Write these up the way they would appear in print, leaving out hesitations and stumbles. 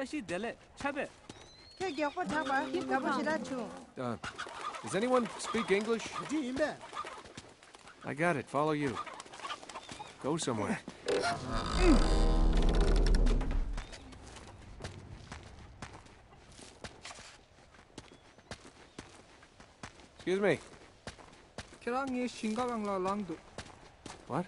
Does anyone speak English? I got it. Follow you. Go somewhere. Excuse me. What?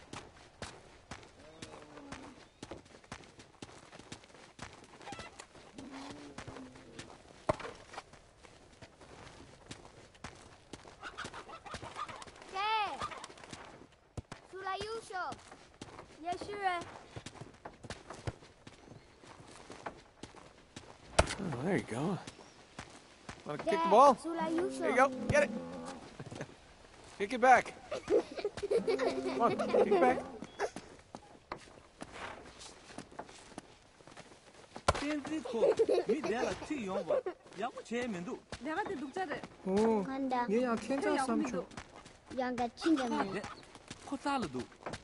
Oh, there you go. Want to kick the ball? There you go. Get it. Kick it back. Come on, kick it back. 오, 얘야 텐자 삼촌. 양가 친구네. 코살도.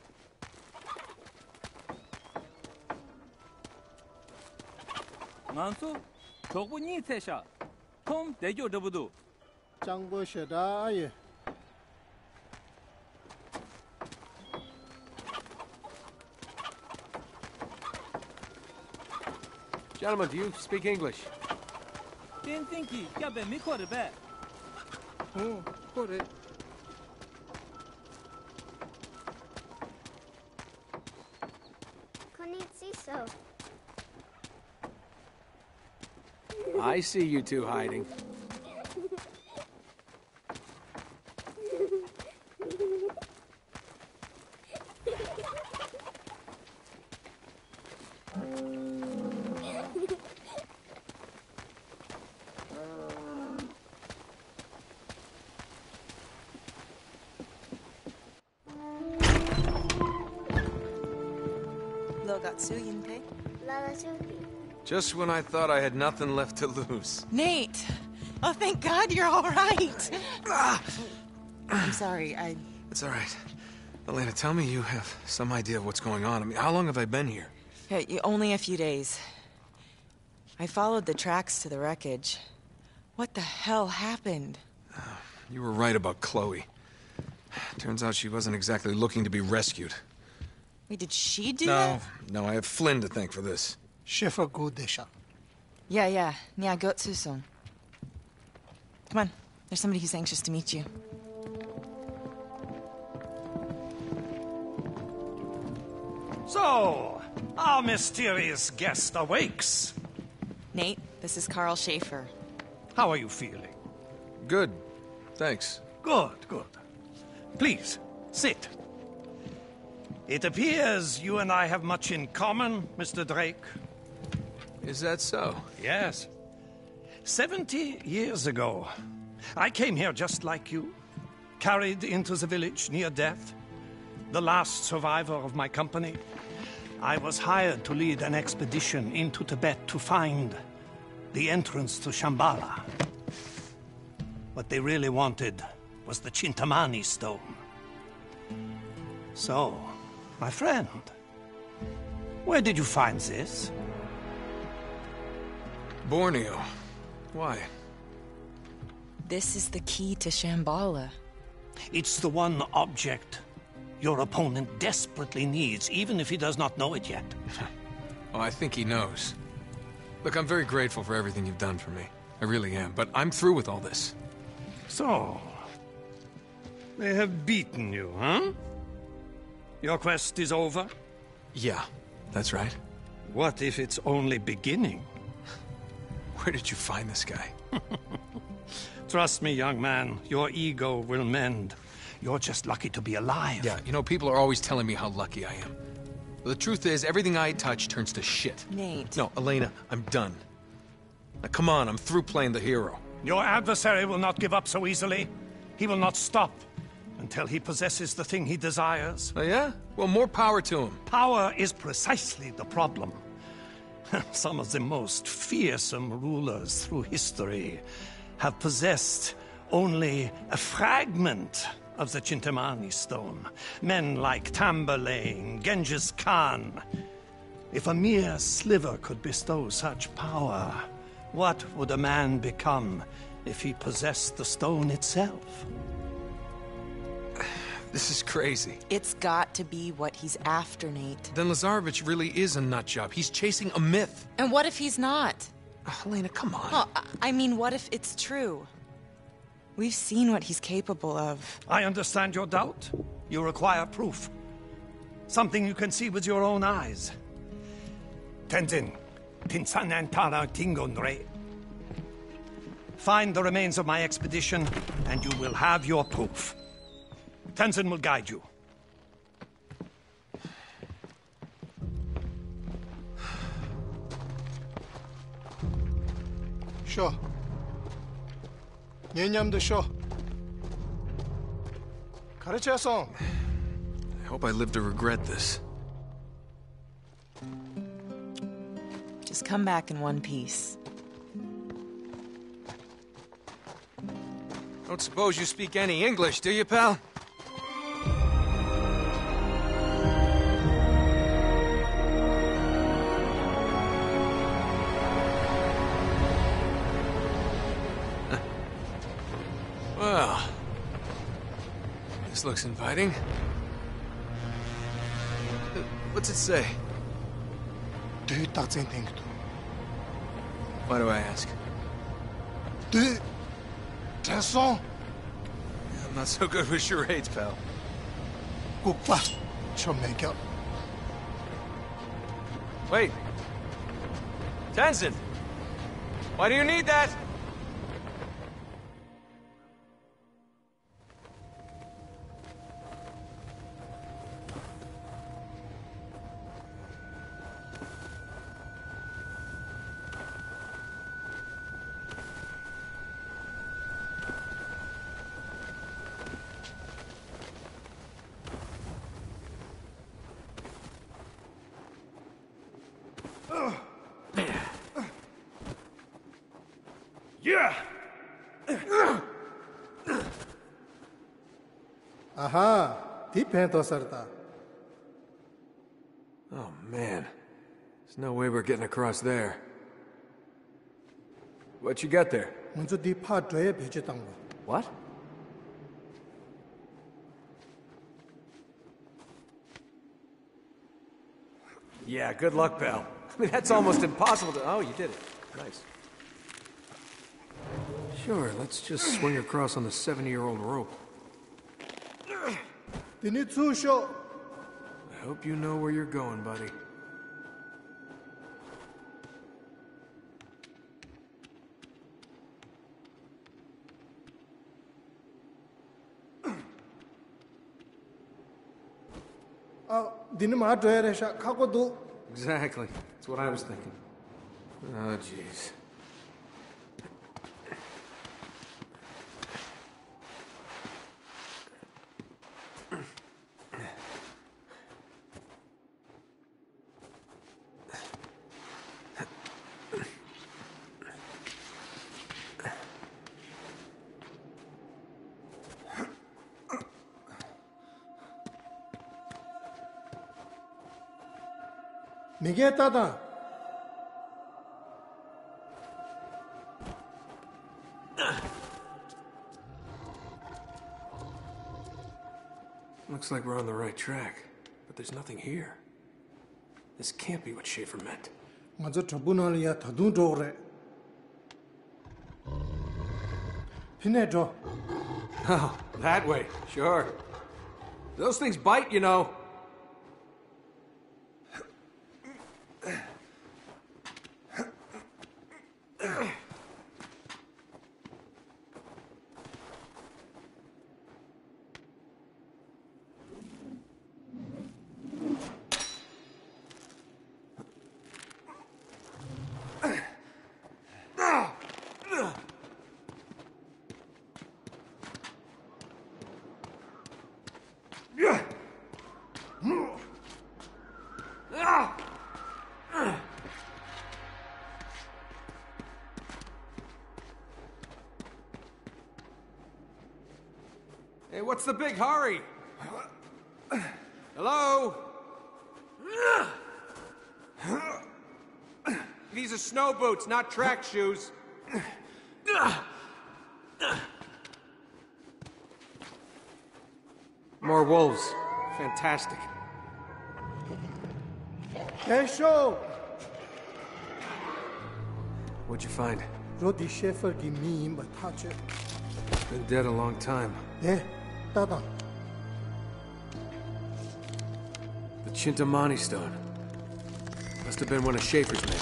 만수 저분이 태샤. 톰 대교 더부도. 장보셔다 예. Gentlemen, do you speak English? 땡땡기 야베 미코르베. 오, 그래. Konnichiwa. I see you two hiding. Just when I thought I had nothing left to lose. Nate! Oh, thank God you're all right. I'm sorry, It's all right. Elena, tell me you have some idea of what's going on. I mean, how long have I been here? Only a few days. I followed the tracks to the wreckage. What the hell happened? You were right about Chloe. Turns out she wasn't exactly looking to be rescued. Wait, did she do that? No, I have Flynn to thank for this. 셰프 고대샤. Yeah, Gotsu-sung. Come on, there's somebody who's anxious to meet you. So, our mysterious guest awakes. Nate, this is Carl Schaefer. How are you feeling? Good. Thanks. Good. Please, sit. It appears you and I have much in common, Mr. Drake. Is that so? Yes. 70 years ago, I came here just like you, carried into the village near death, the last survivor of my company. I was hired to lead an expedition into Tibet to find the entrance to Shambhala. What they really wanted was the Chintamani stone. So, my friend, where did you find this? Borneo. Why? This is the key to Shambhala. It's the one object your opponent desperately needs, even if he does not know it yet. Oh, I think he knows. Look, I'm very grateful for everything you've done for me. I really am, but I'm through with all this. So, they have beaten you, huh? Your quest is over? Yeah, that's right. What if it's only beginning? Where did you find this guy? Trust me, young man, your ego will mend. You're just lucky to be alive. Yeah, you know, people are always telling me how lucky I am. But the truth is, everything I touch turns to shit. Nate. No, Elena, I'm done. Now, come on, I'm through playing the hero. Your adversary will not give up so easily. He will not stop until he possesses the thing he desires. Oh, yeah? Well, more power to him. Power is precisely the problem. Some of the most fearsome rulers through history have possessed only a fragment of the Chintamani stone. Men like Tamburlaine, Genghis Khan. If a mere sliver could bestow such power, what would a man become if he possessed the stone itself? This is crazy. It's got to be what he's after, Nate. Then Lazarevich really is a nut job. He's chasing a myth. And what if he's not? Helena, come on. Well, I mean, what if it's true? We've seen what he's capable of. I understand your doubt. You require proof. Something you can see with your own eyes. Tenzin, Tinsanantara Tingondre. Find the remains of my expedition, and you will have your proof. Tenzin will guide you. Sure. Nyenyamdo sure. 가르쳐서. I hope I live to regret this. Just come back in one piece. Don't suppose you speak any English, do you, pal? Well, this looks inviting. What's it say? 네 딱쟁이 땡기도. Why do I ask? 네 됐어. I'm not so good with charades, pal. 꼭 봐. 처음 매겨. Wait. Tenzin! Why do you need that? 아하, 디펜더 sarta. Oh, man. There's no way we're getting across there. What you got there? 먼저 디파 줘야 배제당 거. What? Yeah, good luck, pal. I mean, that's almost impossible to... Oh, you did it. Nice. Sure, let's just swing across on the 70-year-old rope. 디니 투쇼. I hope you know where you're going, buddy. 디니 마 줘야 돼샤 카고도. Exactly. That's what I was thinking. Oh, jeez. 미게 따다. Looks like we're on the right track, but there's nothing here. This can't be what Schaefer meant. 먼저 저분을야 더둔 도래. 피네 줘. Oh, that way. Sure. Those things bite, you know. Hey, what's the big hurry? Hello? These are snow boots, not track shoes. More wolves. Fantastic. Kesho! What'd you find? Rodi Shepherd ki mi imba tache. Been dead a long time. Eh, tata. The Chintamani stone. Must have been one of Schaefer's men.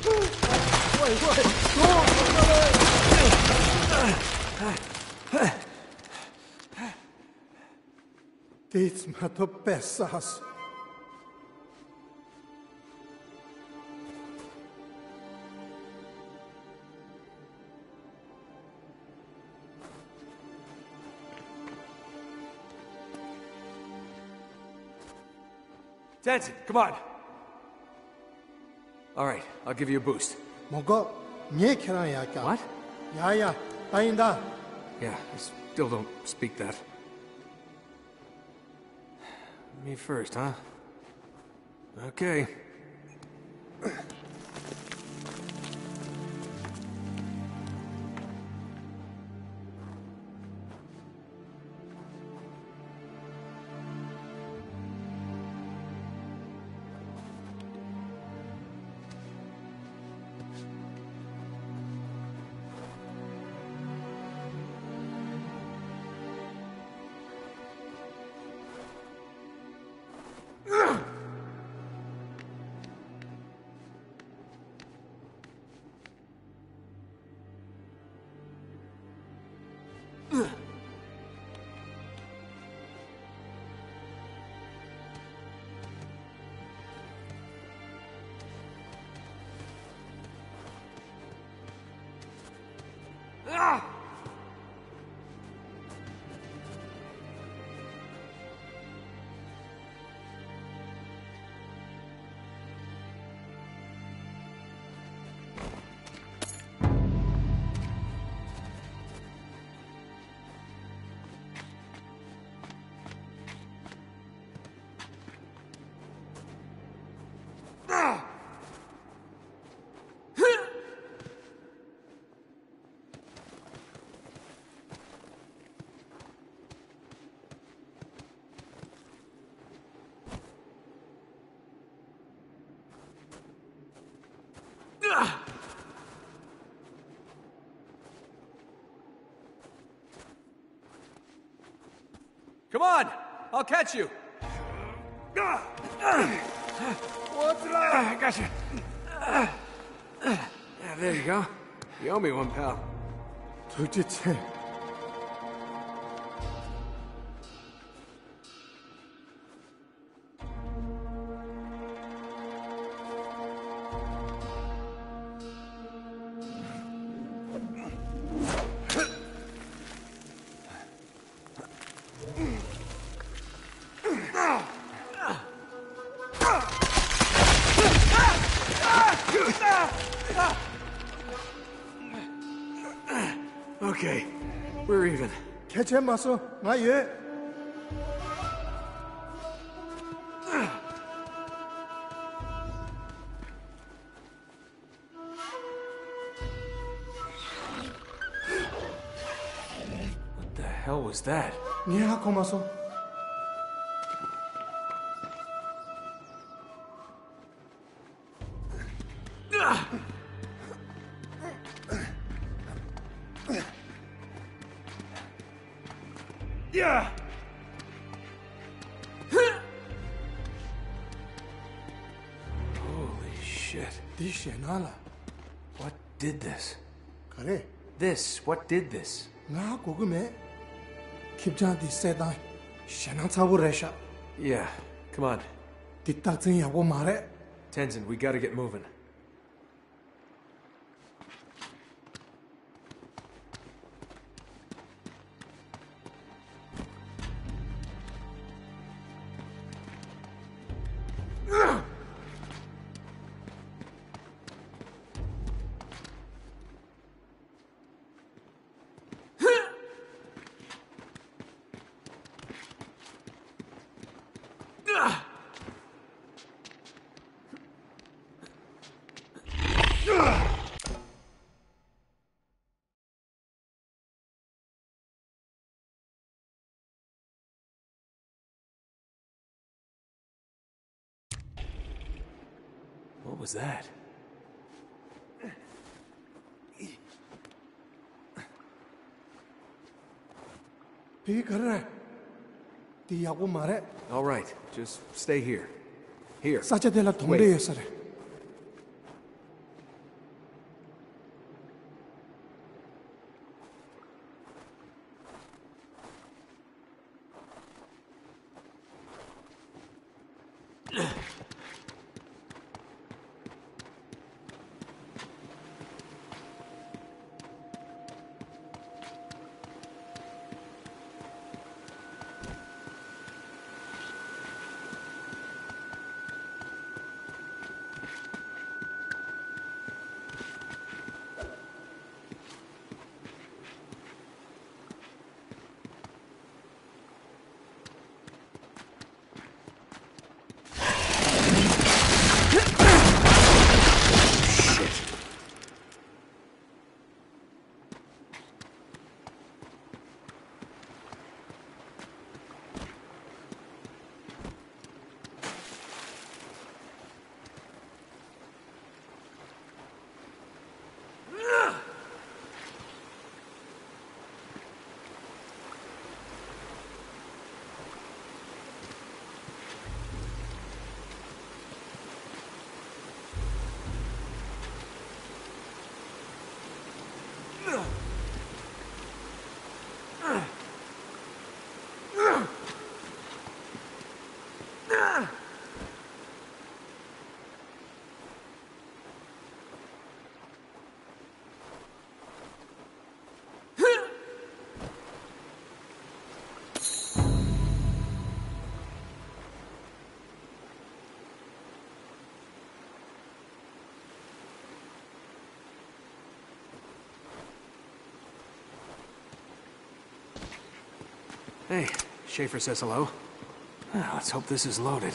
It's mato pesas. Tenzin, come on. All right, I'll give you a boost. Mogo, nye kera ya ka. What? Ya, tainda. Yeah, I still don't speak that. Me first, huh? Okay. Come on! I'll catch you! What's wrong? I got you. Yeah, there you go. You owe me one, pal. 도대체. Okay, we're even. 개체 마서 나 예. What the hell was that? 니 하고 마서. Yeah! Holy shit. 디셰나라. What did this? 그래. This, what did this? 나 고금에 킵자디 세다. 샤나 차고레샤. Yeah, come on. 디딱진 야고 말해. Tenzin, we gotta get moving. was that? All right, just stay here. Here. Wait. Hey, Schaefer says hello. Let's hope this is loaded.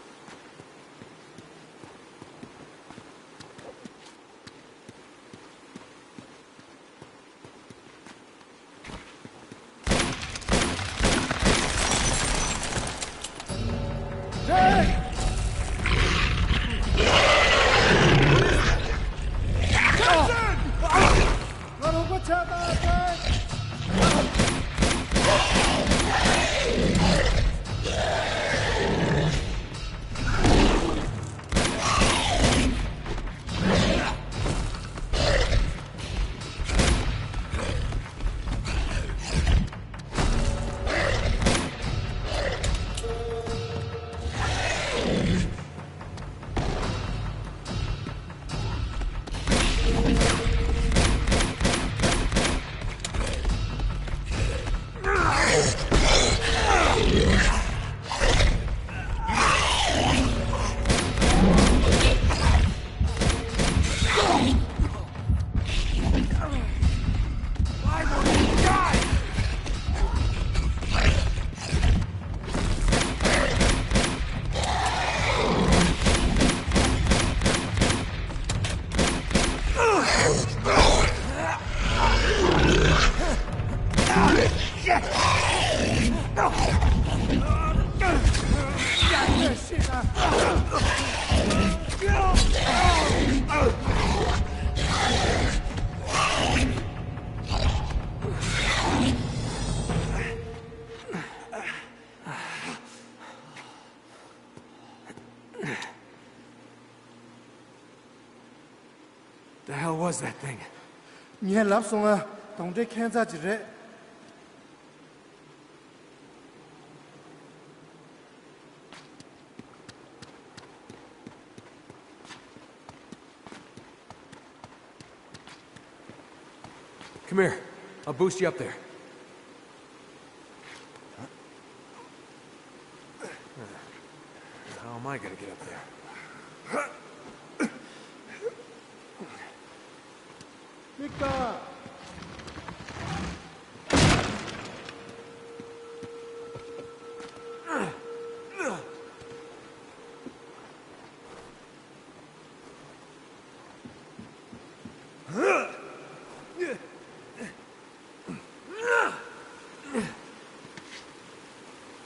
The hell was that thing? Come here. I'll boost you up there. How am I gonna get up there?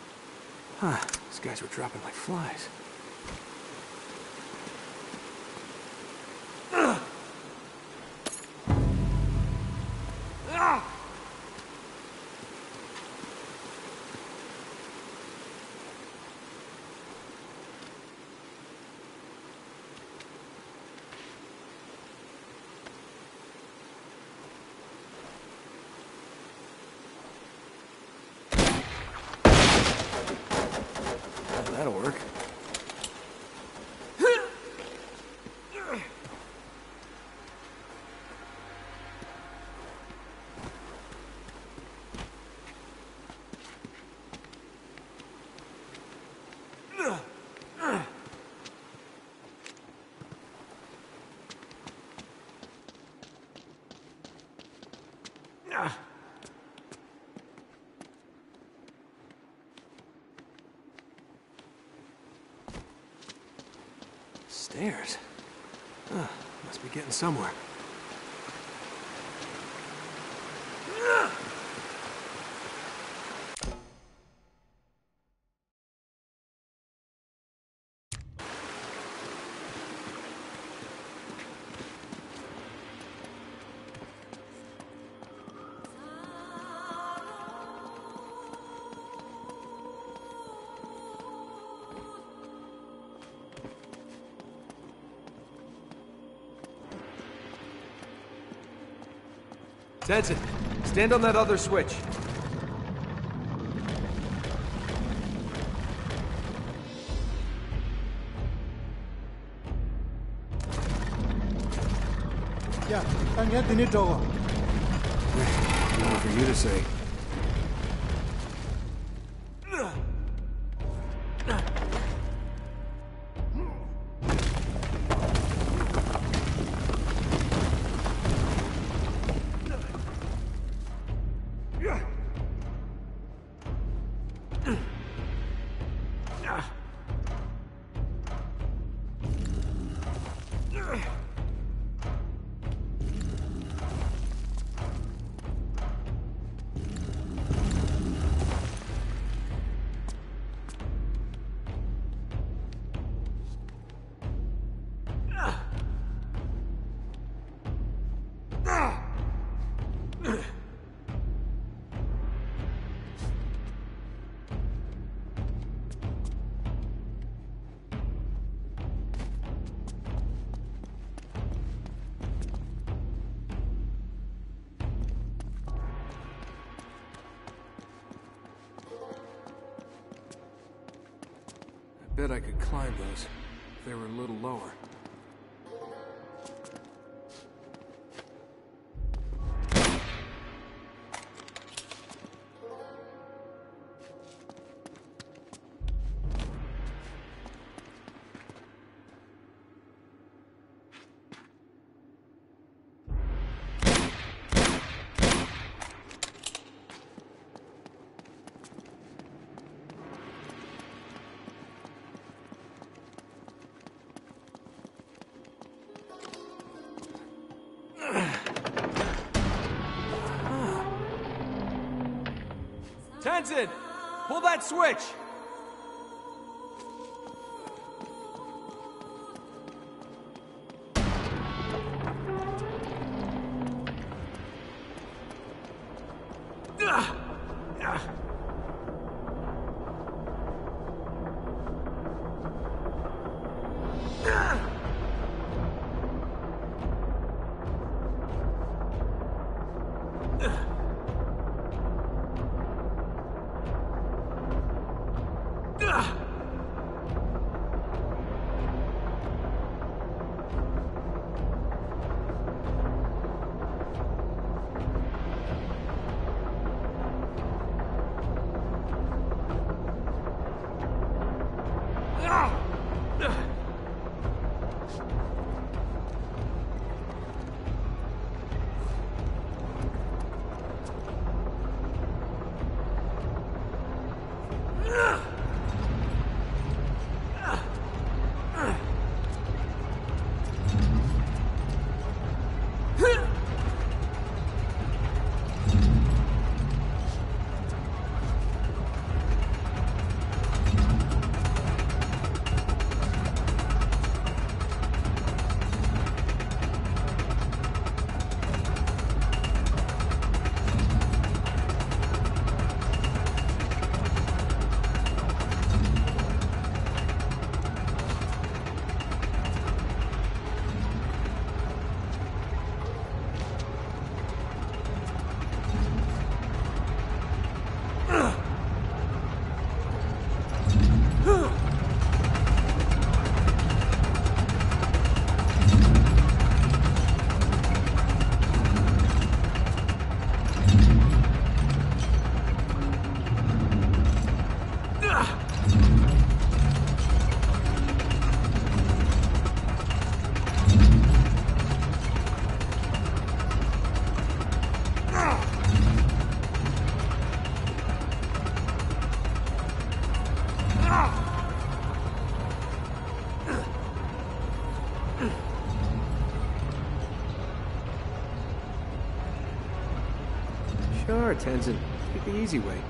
These guys were dropping like flies. That'll work. Stairs? Must be getting somewhere. Tenzin, stand on that other switch. Yeah, I'm getting it over. Nothing for you to say. Bet I could climb those if they were a little lower. Tenzin, pull that switch! Sure, Tenzin. Take the easy way.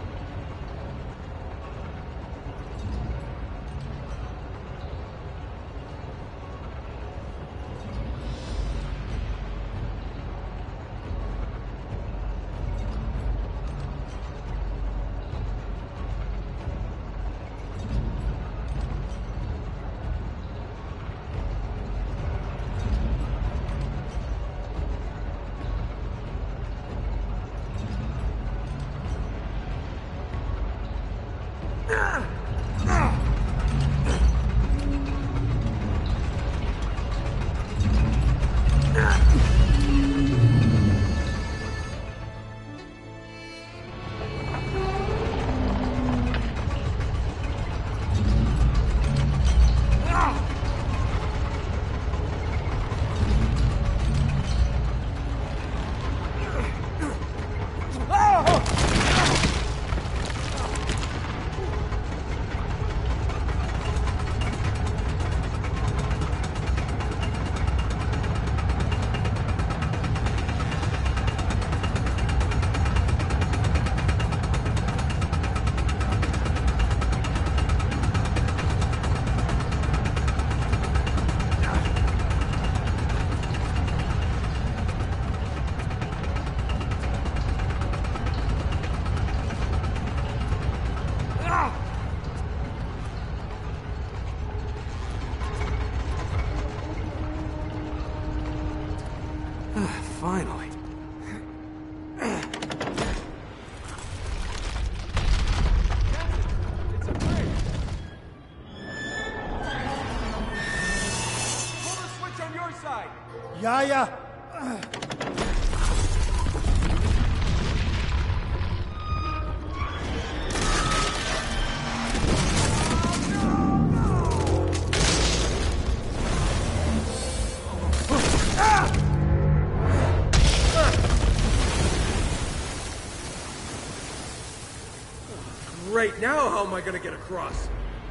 Finally. It's a bridge. Pull the switch on your side. Yeah, yeah. Great, now how am I gonna get across?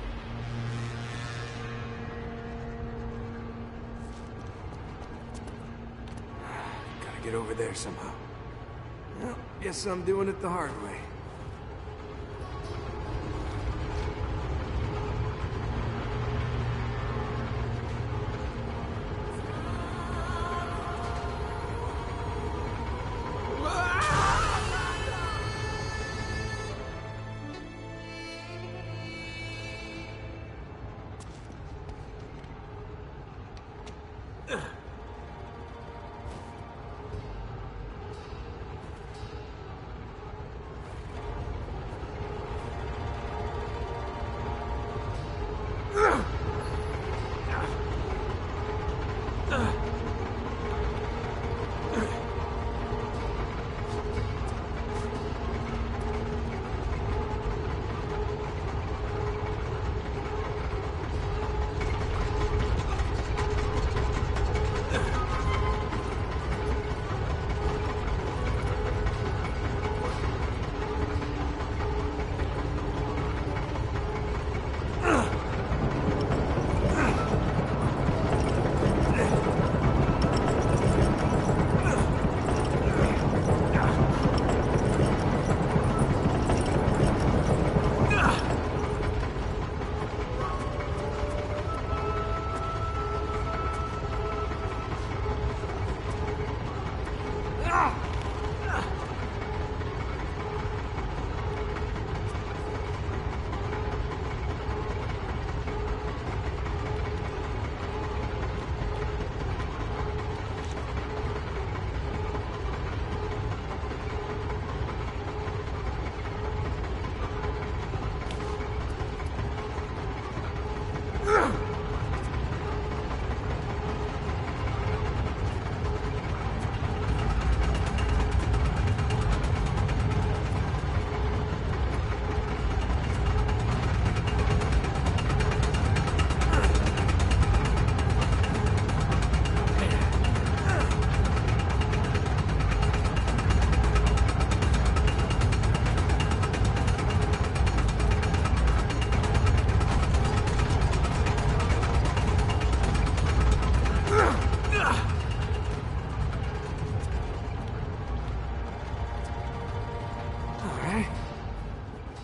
Gotta get over there somehow. Well, guess I'm doing it the hard way.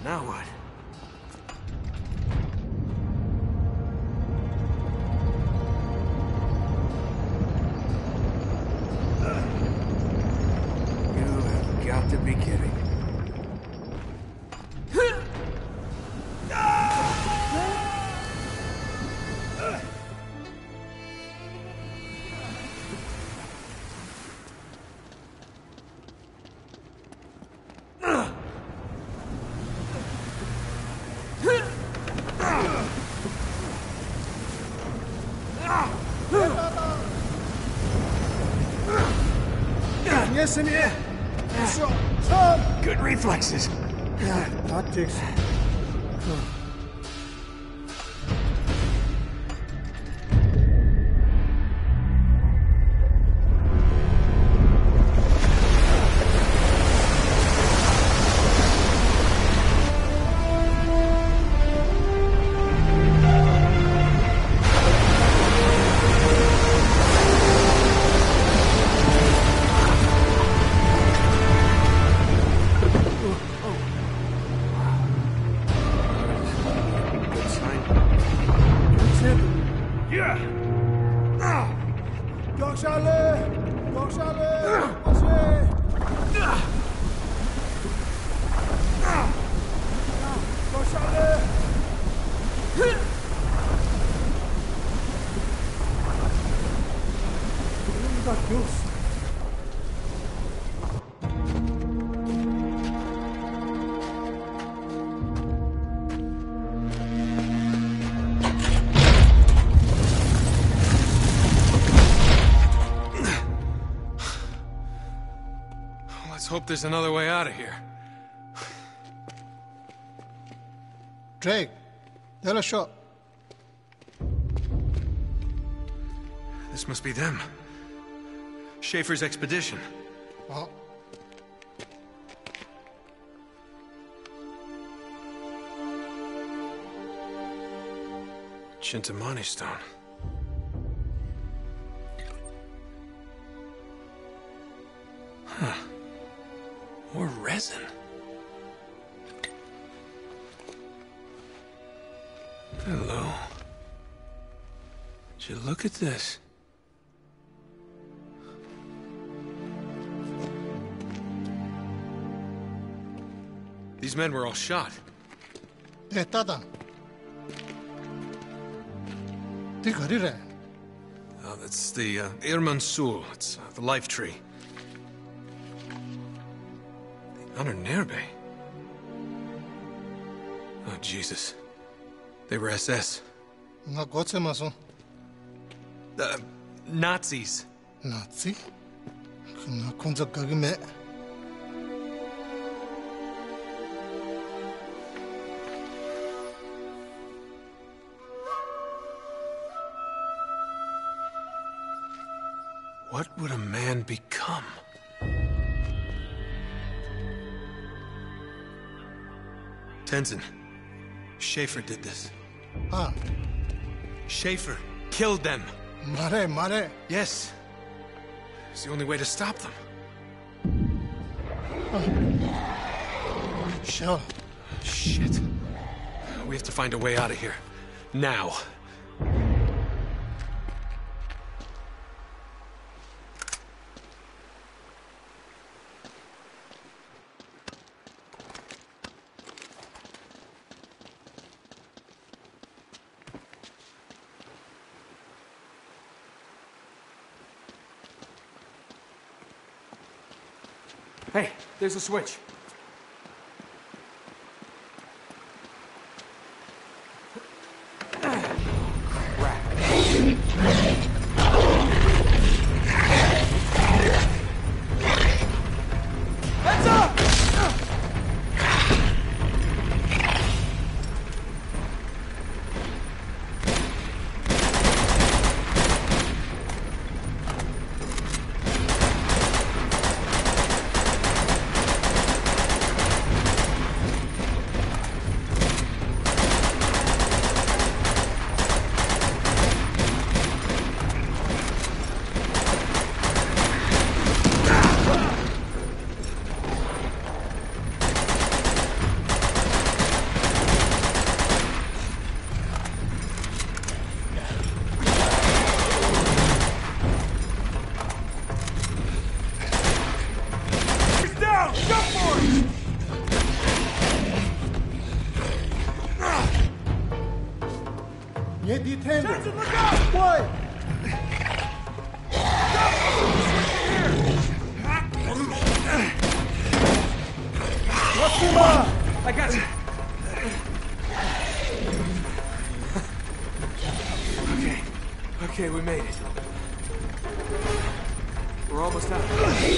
Now what? You have got to be kidding. Yes, in here. Good reflexes. Yeah, tactics. Good sign. Yok Charlie! Yok Charlie! What's it? Yok Charlie! You got goose. Let's hope there's another way out of here. Drake, they're a shot. This must be them. Schaefer's expedition. Oh. Chintamani stone. Huh. More resin. Hello. Would you look at this? These men were all shot. Tada. Ti gari re. Oh, that's the Irman Sul. It's the life tree. The Anernerbe. Oh, Jesus. They were SS. Nga gotse maso. Nazis. Nazi? Nga kunza gagime. What would a man become? Tenzin, Schaefer did this. Ah, Schaefer killed them. mare. Yes. It's the only way to stop them. Sure. Shit. We have to find a way out of here. Now. Hey, there's a switch. Heads up! Nye di tender. Why? I got you. Okay, we made it. We're almost out.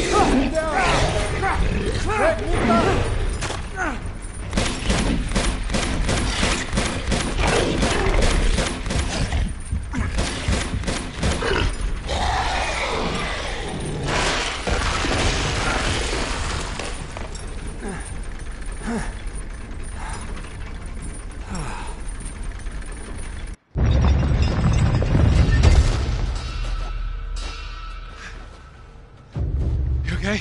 Okay?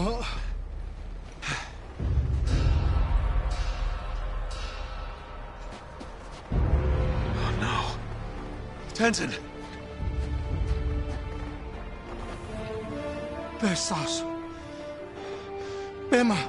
Oh no. Tenzin! There's Sas. Bema.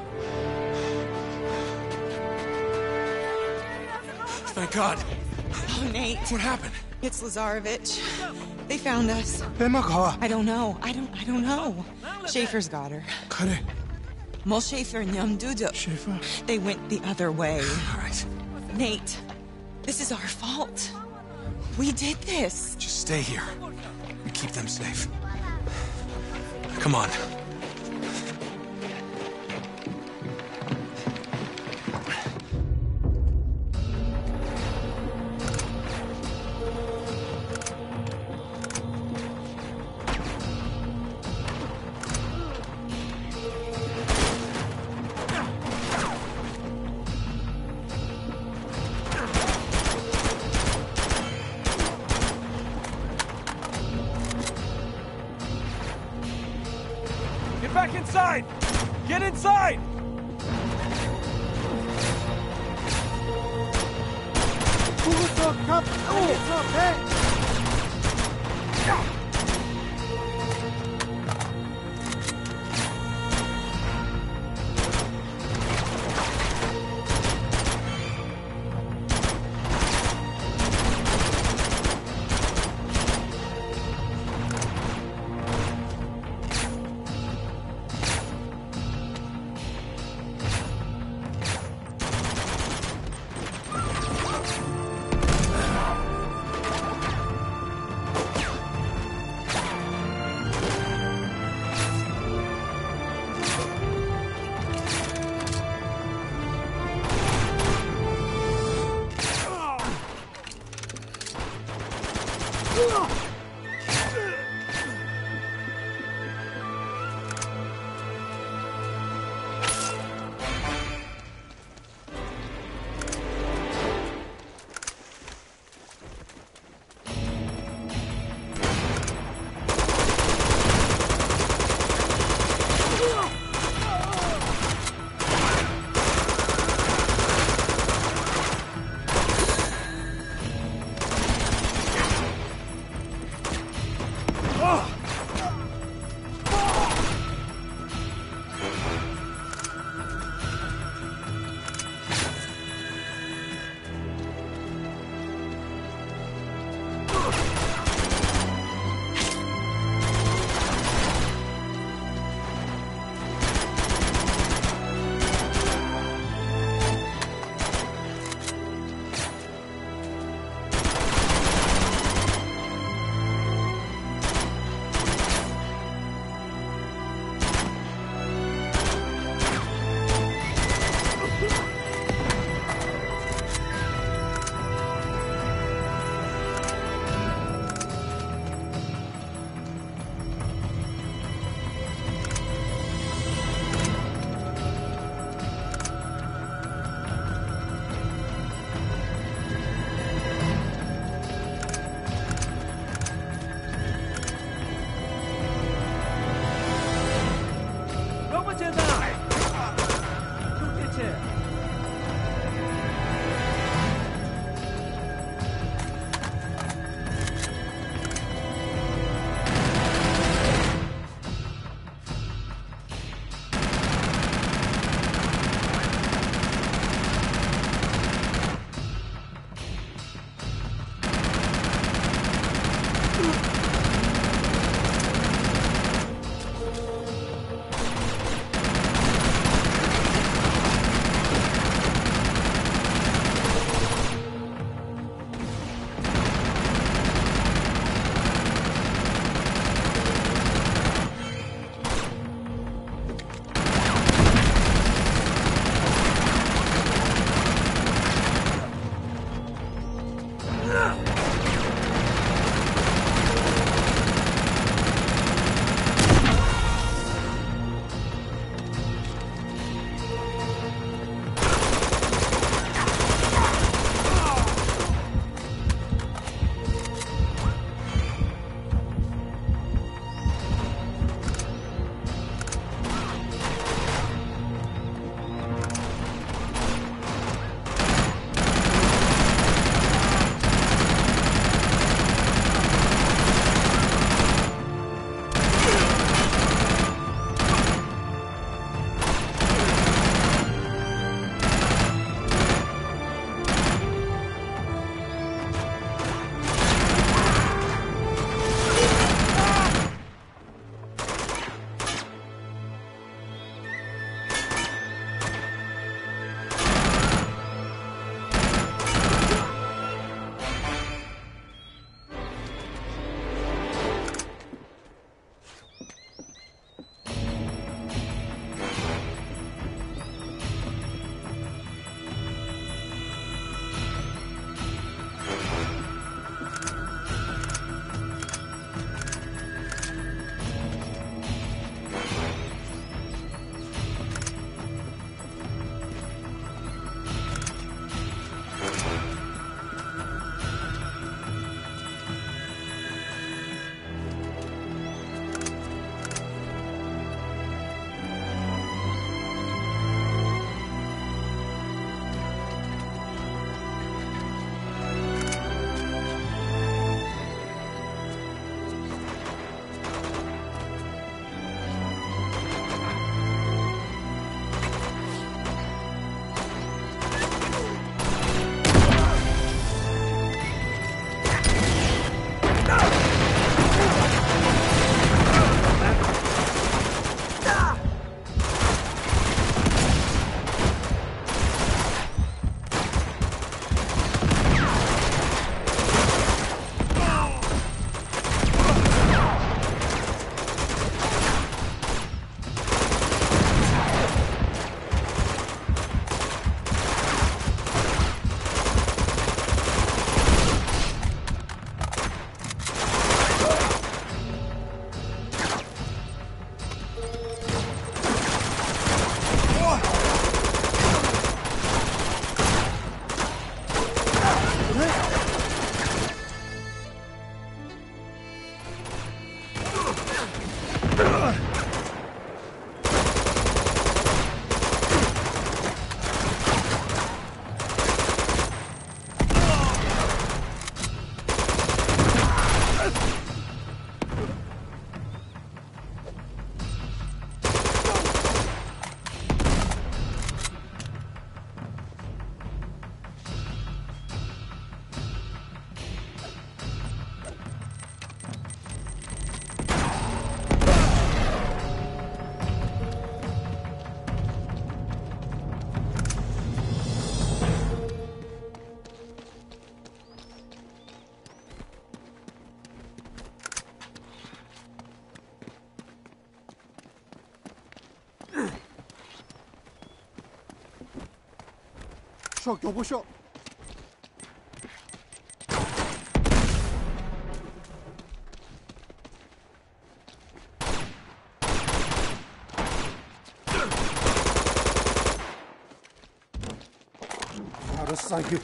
Thank God. Oh, Nate. What happened? It's Lazarevich. They found us. Bema 가와. I don't know. I don't know. Schaefer's got her. 그래. Mol Schaefer and Yamdudo. Schaefer? They went the other way. All right. Nate, this is our fault. We did this. Just stay here and keep them safe. Come on. Get back inside! Get inside! 교부쇼 교부쇼. 알았어 이게.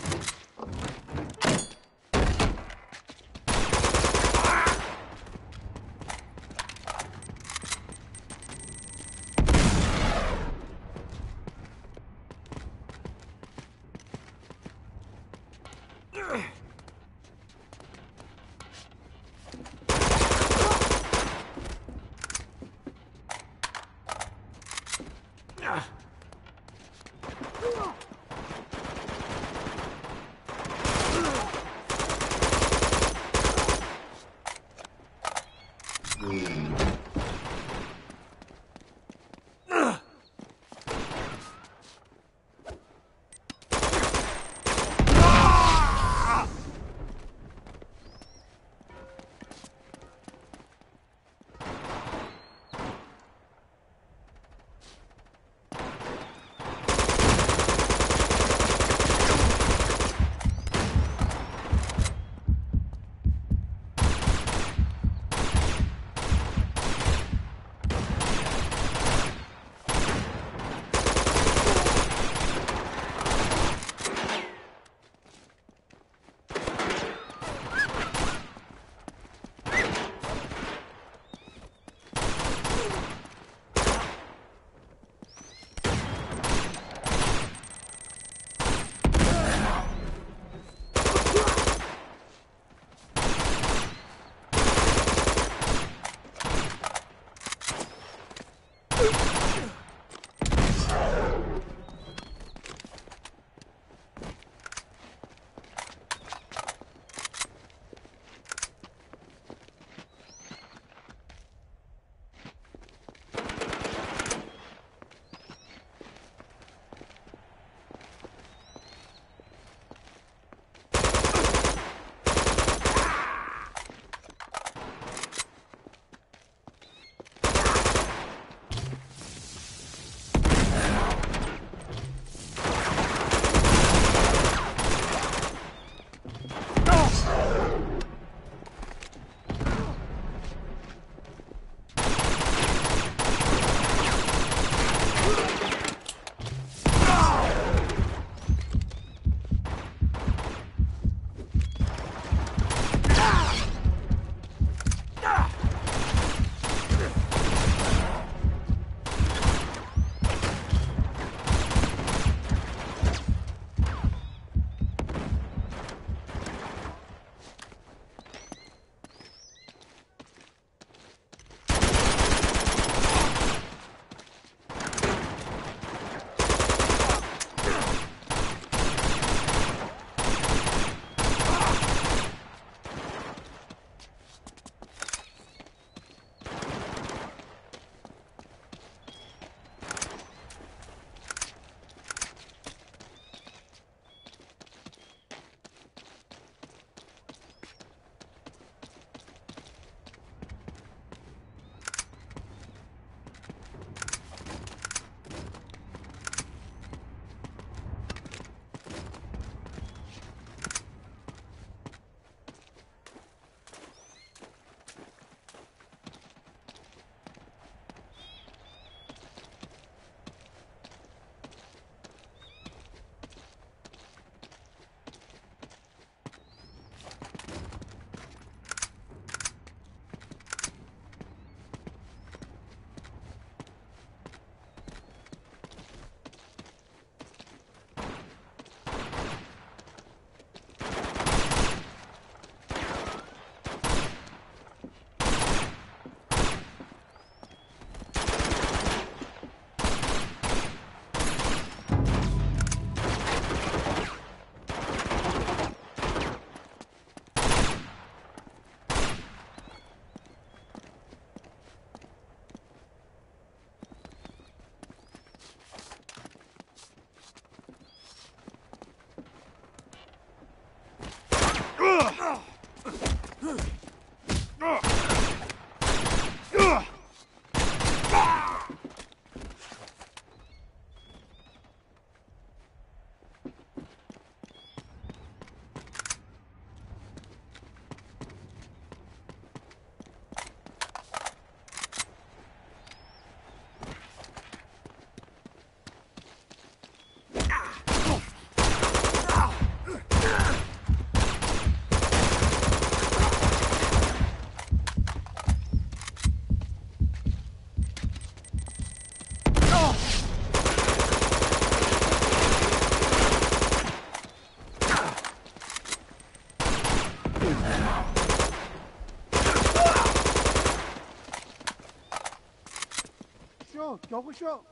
走不秀。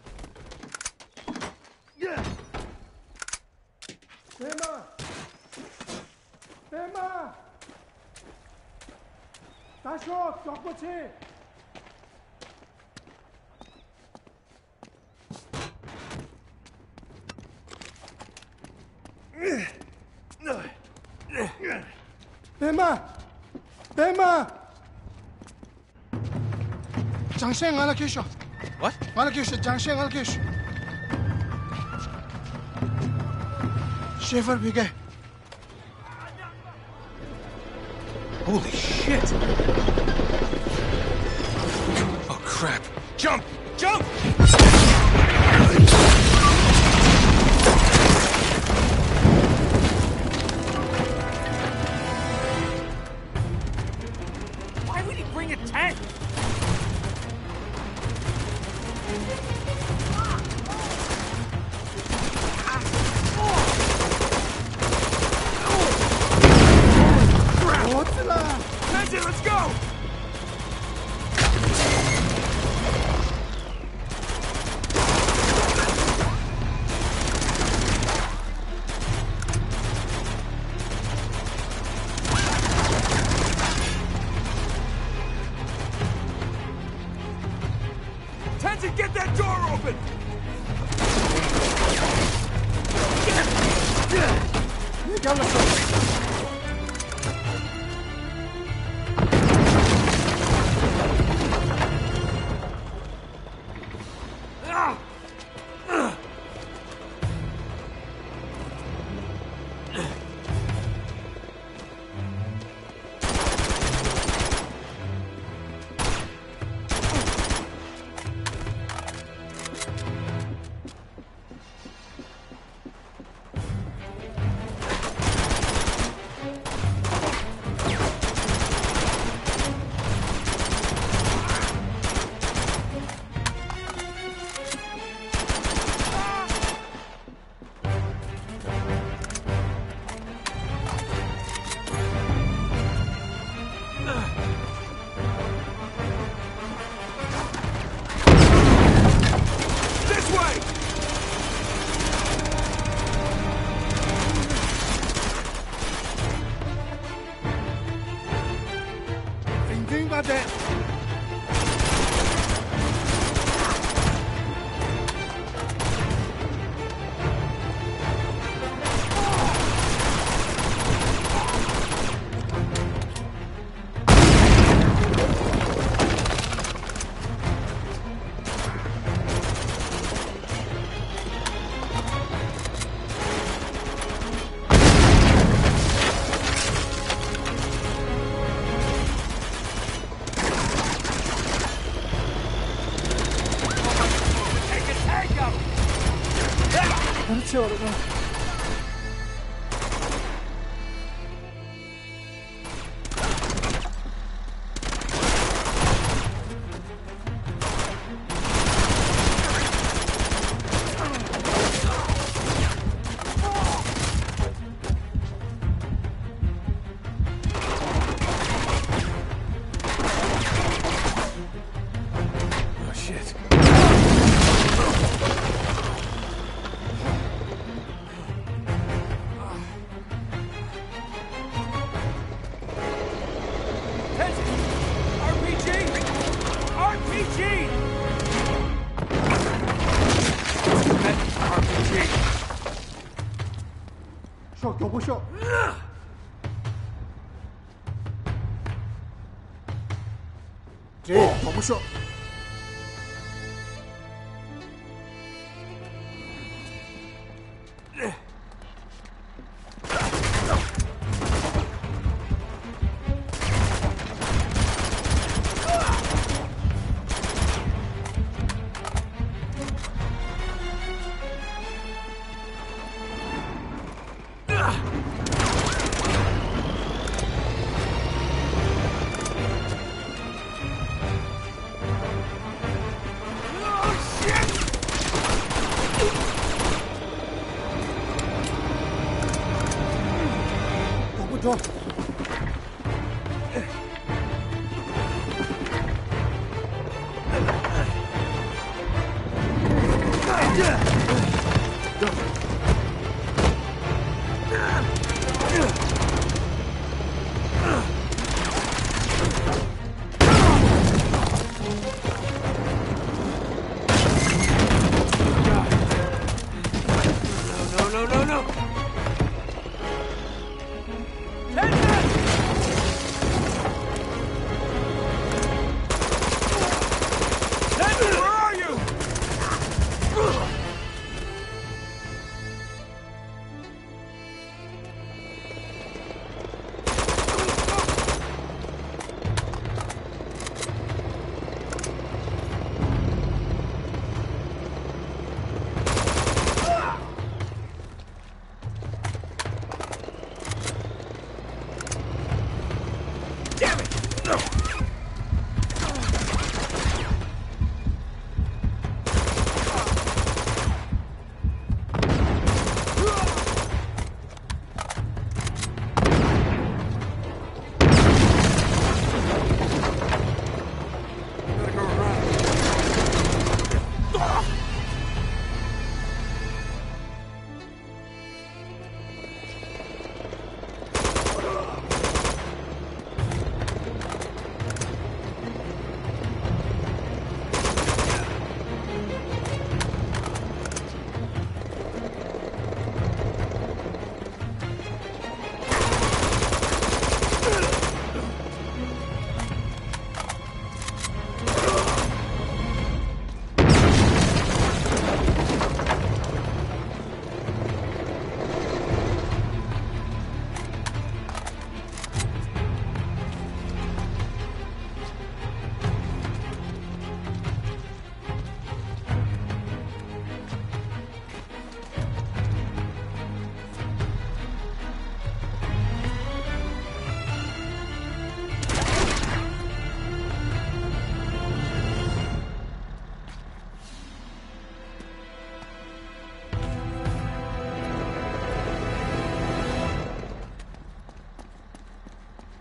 别嘛，别嘛，大叔，走过去。别嘛，别嘛，张先俺来继续。 What? 俺来继续，张先俺来继续。शेफर भी गए। Holy shit! Oh crap! Jump! Jump! Why would he bring a tank? Tenzin, let's go! Tenzin, get that door open!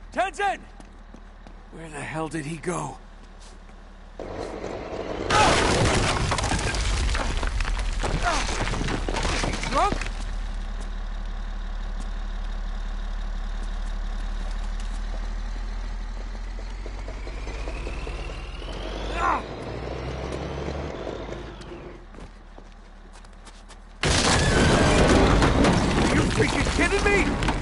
Tenzin! Where the hell did he go? Drunk? Are you freaking kidding me?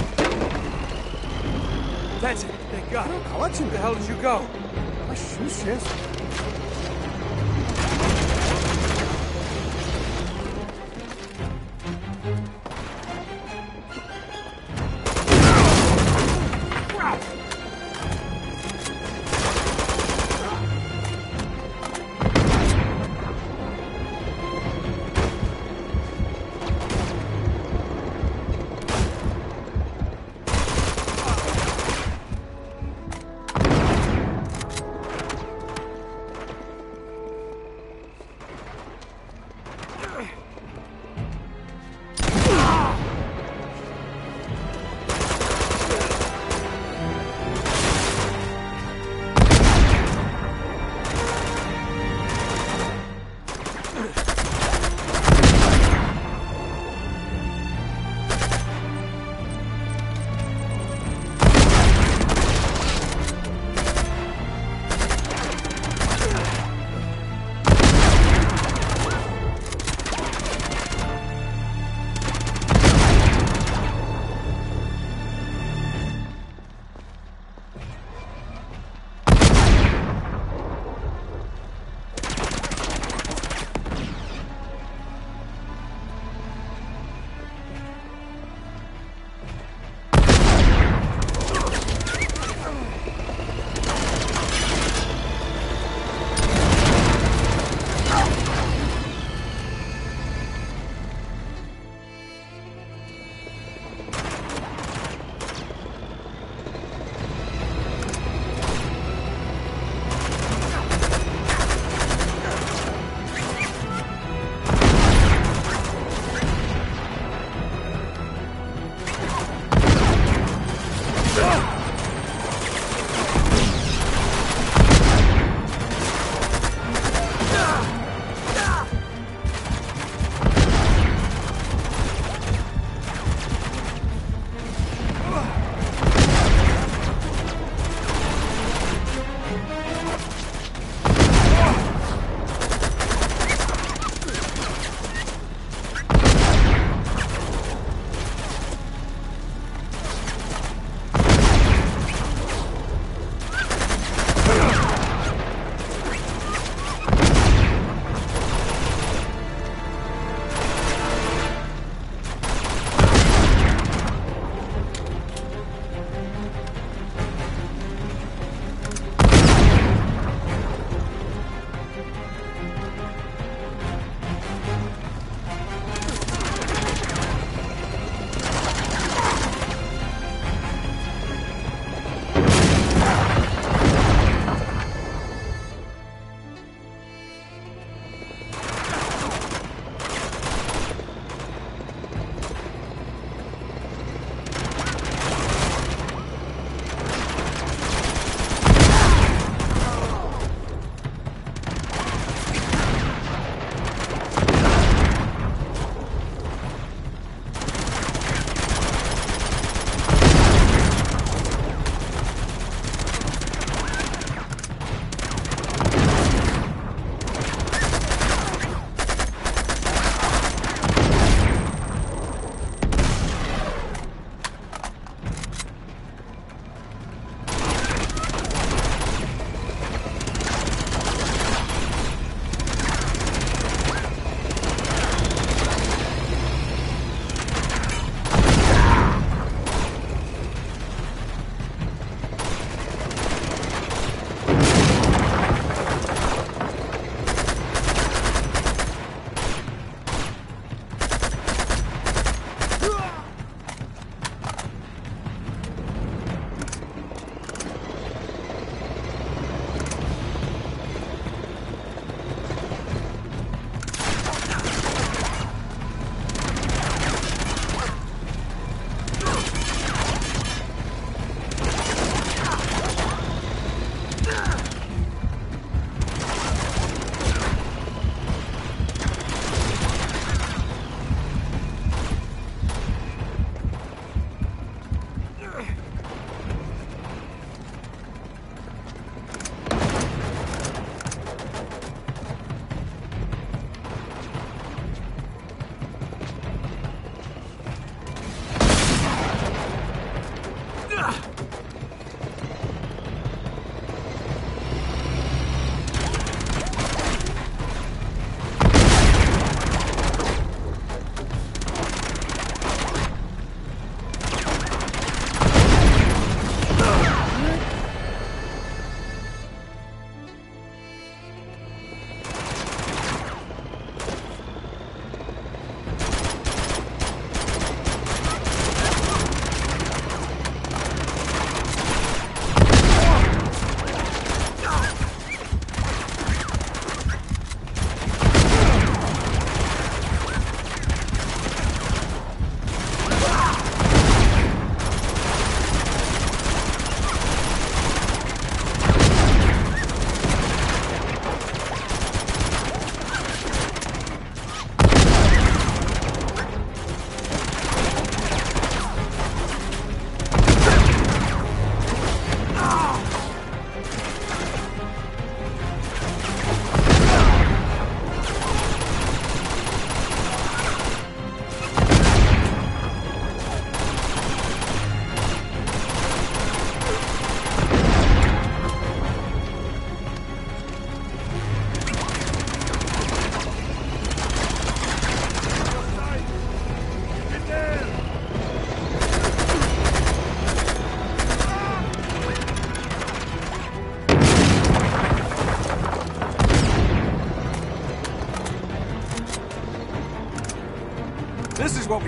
Tenzin, thank God. Where the hell did you go? 아, 슈.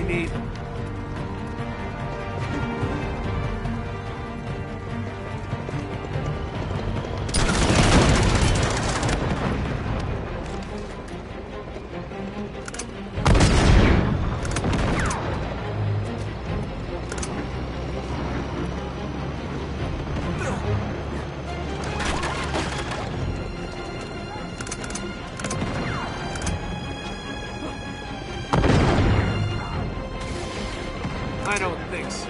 need. I don't think so.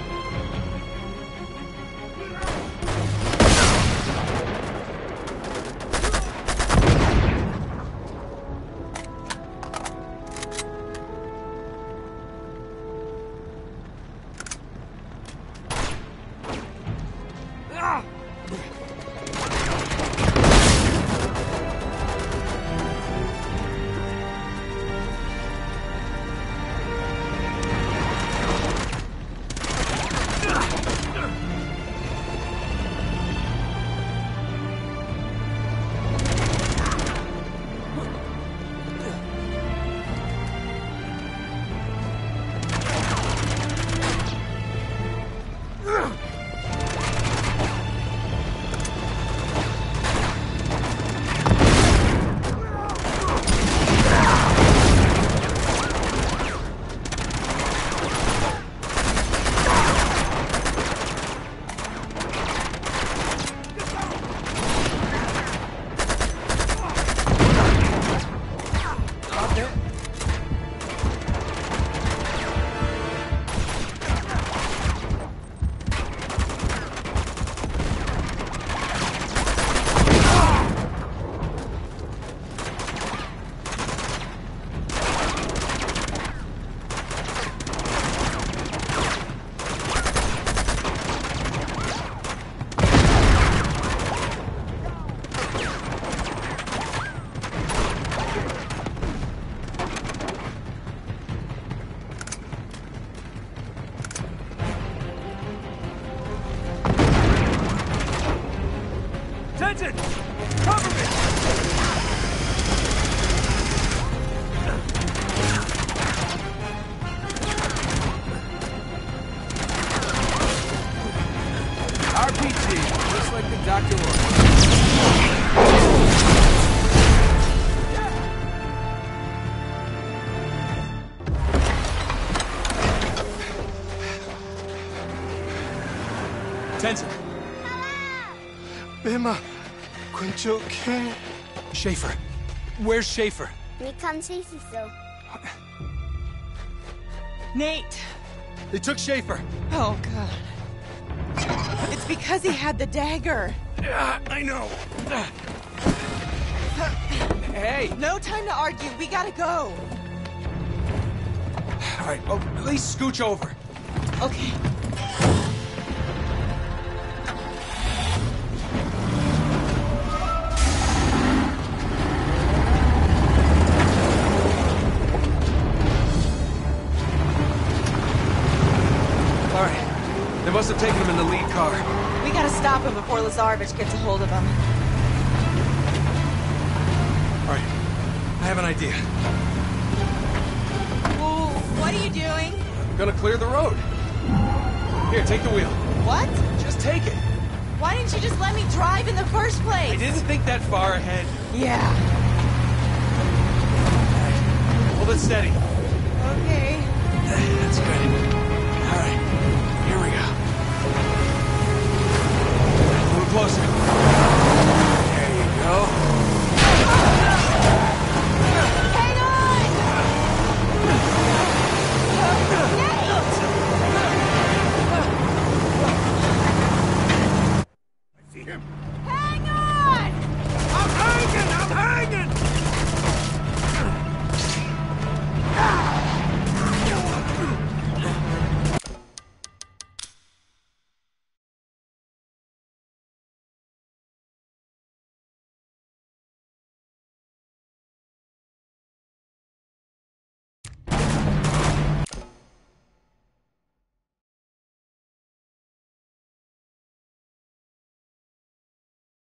Attention! Cover me! RPG, just like the doctor ordered. Tenzin! Bema, Quincho King. Schaefer. Where's Schaefer? We can't see so. Nate! They took Schaefer. Oh, God. It's because he had the dagger. I know. Hey! No time to argue. We gotta go. All right, oh, at least scooch over. Okay. All right. They must have taken him in the lead car. We gotta stop him before Lazarevich gets a hold of him. All right. I have an idea. Well, what are you doing? I'm gonna clear the road. Here, take the wheel. What? Just take it. Why didn't you just let me drive in the first place? I didn't think that far ahead. Yeah. Hold it steady. Okay. That's good. All right.